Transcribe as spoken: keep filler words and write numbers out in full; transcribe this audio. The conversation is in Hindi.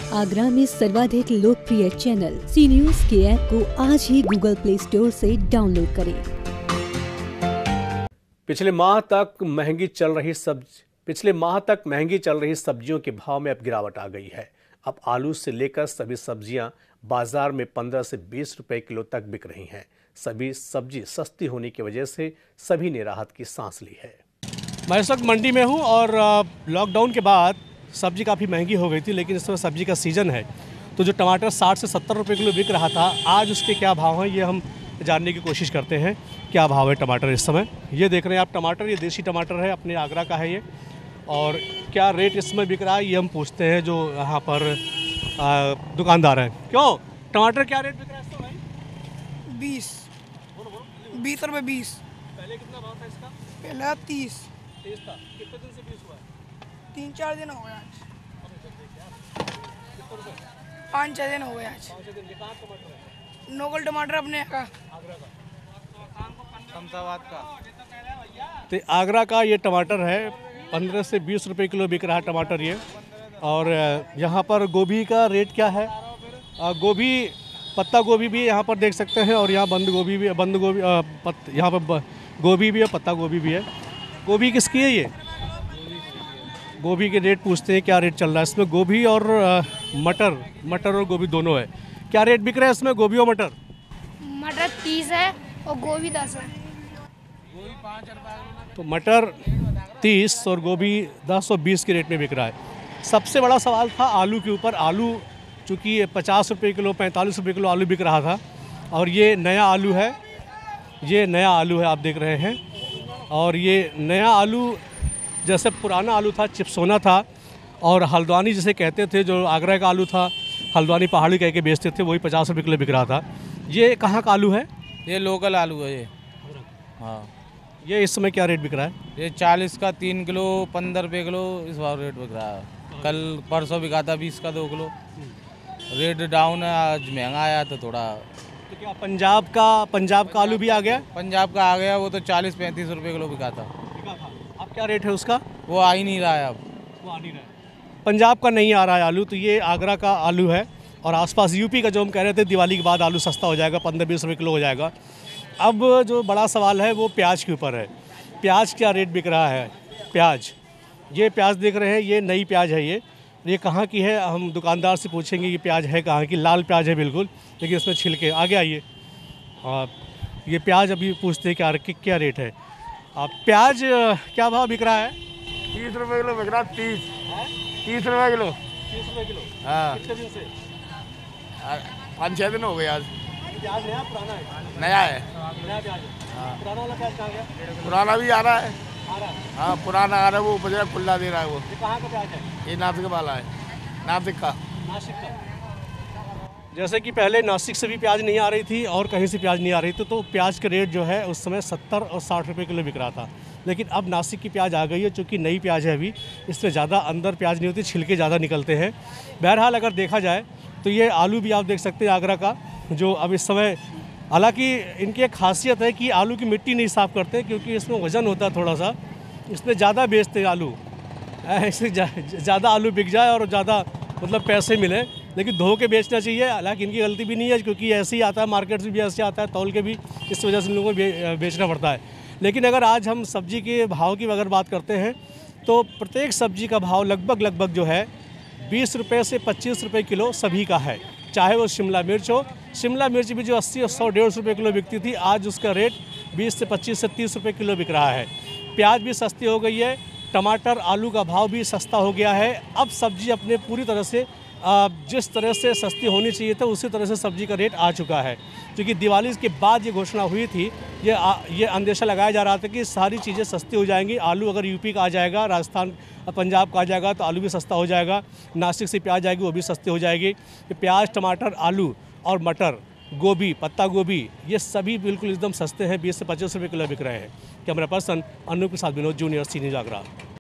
आगरा में सर्वाधिक लोकप्रिय चैनल सी न्यूज के ऐप को आज ही गूगल प्ले स्टोर से डाउनलोड करें। पिछले माह तक महंगी चल रही सब्जी पिछले माह तक महंगी चल रही सब्जियों के भाव में अब गिरावट आ गई है। अब आलू से लेकर सभी सब्जियां बाजार में पंद्रह से बीस रुपए किलो तक बिक रही हैं। सभी सब्जी सस्ती होने की वजह से सभी ने राहत की सांस ली है। मैं इस वक्त मंडी में हूं और लॉकडाउन के बाद सब्जी काफ़ी महंगी हो गई थी, लेकिन इस समय सब्जी का सीज़न है तो जो टमाटर साठ से सत्तर रुपए किलो बिक रहा था, आज उसके क्या भाव हैं ये हम जानने की कोशिश करते हैं। क्या भाव है टमाटर इस समय? ये देख रहे हैं आप टमाटर, ये देसी टमाटर है, अपने आगरा का है ये। और क्या रेट इस समय बिक रहा है ये हम पूछते हैं जो यहाँ पर आ, दुकानदार हैं। क्यों टमाटर क्या रेट बिक रहा है इस समय? बीस बीस रुपये बीस। पहले कितना भाव था इसका? पहले तीस तीस था। कितने दिन से बीस हुआ है? तीन चार दिन हो गए आज। पाँच छः दिन हो गए आज। नोकल टमाटर अपने का अहमदाबाद का तो आगरा का ये टमाटर है, पंद्रह से बीस रुपए किलो बिक रहा है टमाटर ये। और यहाँ पर गोभी का रेट क्या है? गोभी, पत्ता गोभी भी यहाँ पर देख सकते हैं, और यहाँ बंद गोभी भी बंद गोभी पत, यहाँ पर गोभी भी है, पत्ता गोभी भी है। गोभी किसकी है ये? गोभी के रेट पूछते हैं, क्या रेट चल रहा है इसमें? गोभी और मटर मटर और गोभी दोनों है। क्या रेट बिक रहा है इसमें गोभी और मटर? मटर तीस है और गोभी दस है। गोभी पाँच रुपये तो मटर तीस और गोभी दस और बीस के रेट में बिक रहा है। सबसे बड़ा सवाल था आलू के ऊपर। आलू चूँकि पचास रुपये किलो पैंतालीस रुपये किलो आलू बिक रहा था, और ये नया आलू है, ये नया आलू है आप देख रहे हैं। और ये नया आलू जैसे पुराना आलू था, चिप्सोना था, और हल्द्वानी जिसे कहते थे, जो आगरा का आलू था, हल्द्वानी पहाड़ी कह के बेचते थे, वही पचास रुपये किलो बिक रहा था। ये कहाँ का आलू है? ये लोकल आलू है ये। हाँ, ये इस समय क्या रेट बिक रहा है? ये चालीस का तीन किलो पंद्रह रुपये किलो इस बार रेट बिक रहा है। कल परसों बिका था बीस का दो किलो। रेट डाउन है, आज महंगा आया तो थोड़ा। तो क्या पंजाब का पंजाब का आलू भी आ गया? पंजाब का आ गया, वो तो चालीस पैंतीस रुपये किलो बिका था। अब क्या रेट है उसका? वो आ ही नहीं रहा है अब। वो आ नहीं रहा है, पंजाब का नहीं आ रहा है आलू। तो ये आगरा का आलू है, और आसपास यूपी का जो हम कह रहे थे दिवाली के बाद आलू सस्ता हो जाएगा, पंद्रह बीस रुपये किलो हो जाएगा। अब जो बड़ा सवाल है वो प्याज के ऊपर है। प्याज क्या रेट बिक रहा है? प्याज, ये प्याज देख रहे हैं, ये नई प्याज है। ये ये कहाँ की है? हम दुकानदार से पूछेंगे ये प्याज है कहाँ की। लाल प्याज है बिल्कुल, लेकिन इसमें छिलके आगे आइए। और ये प्याज अभी पूछते हैं क्या क्या रेट है। आप प्याज क्या भाव बिक रहा है? तीस रुपये किलो बिक रहा है। तीस तीस रुपये किलो। तीस रुपये किलो। हाँ, कितने दिन से? पाँच छः दिन हो गए आज। प्याज नया पुराना है? नया है। नया प्याज है। पुराना वाला प्याज कहाँ गया? पुराना भी आ रहा है। आ रहा है। हाँ, पुराना आ रहा है, वो बजरा खुला दे रहा है। वो ये कहाँ का प्याज है? ये नासिक वाला है, नासिक का। नासिक का। जैसे कि पहले नासिक से भी प्याज नहीं आ रही थी और कहीं से प्याज नहीं आ रही थी, तो प्याज का रेट जो है उस समय सत्तर और साठ रुपए किलो बिक रहा था। लेकिन अब नासिक की प्याज आ गई है, चूँकि नई प्याज है अभी, इसमें ज़्यादा अंदर प्याज नहीं होती, छिलके ज़्यादा निकलते हैं। बहरहाल अगर देखा जाए तो ये आलू भी आप देख सकते हैं आगरा का, जो अब इस समय, हालांकि इनकी एक खासियत है कि आलू की मिट्टी नहीं साफ़ करते, क्योंकि इसमें वज़न होता है थोड़ा सा, इसमें ज़्यादा बेचते हैं आलू, ऐसे ज़्यादा आलू बिक जाए और ज़्यादा मतलब पैसे मिले। लेकिन धो के बेचना चाहिए, हालांकि इनकी गलती भी नहीं है, क्योंकि ऐसे ही आता है, मार्केट से भी ऐसे आता है, तौल के भी, इस वजह से इन लोगों को बेचना पड़ता है। लेकिन अगर आज हम सब्जी के भाव की अगर बात करते हैं तो प्रत्येक सब्जी का भाव लगभग लगभग जो है बीस रुपये से पच्चीस रुपये किलो सभी का है। चाहे वो शिमला मिर्च हो, शिमला मिर्च भी जो अस्सी और सौ डेढ़ सौ रुपये किलो बिकती थी, आज उसका रेट बीस से पच्चीस से तीस रुपये किलो बिक रहा है। प्याज भी सस्ती हो गई है, टमाटर आलू का भाव भी सस्ता हो गया है। अब सब्जी अपने पूरी तरह से जिस तरह से सस्ती होनी चाहिए था उसी तरह से सब्जी का रेट आ चुका है। क्योंकि दिवाली के बाद ये घोषणा हुई थी, ये आ, ये अंदेशा लगाया जा रहा था कि सारी चीज़ें सस्ती हो जाएंगी। आलू अगर यूपी का आ जाएगा, राजस्थान पंजाब का आ जाएगा तो आलू भी सस्ता हो जाएगा, नासिक से प्याज आएगी वो भी सस्ती हो जाएगी। प्याज, टमाटर, आलू और मटर, गोभी, पत्ता गोभी, ये सभी बिल्कुल एकदम सस्ते हैं, बीस से पच्चीस रुपये किलो बिक रहे हैं। कैमरा पर्सन अनूप के साथ Vinod junior, C news Agra.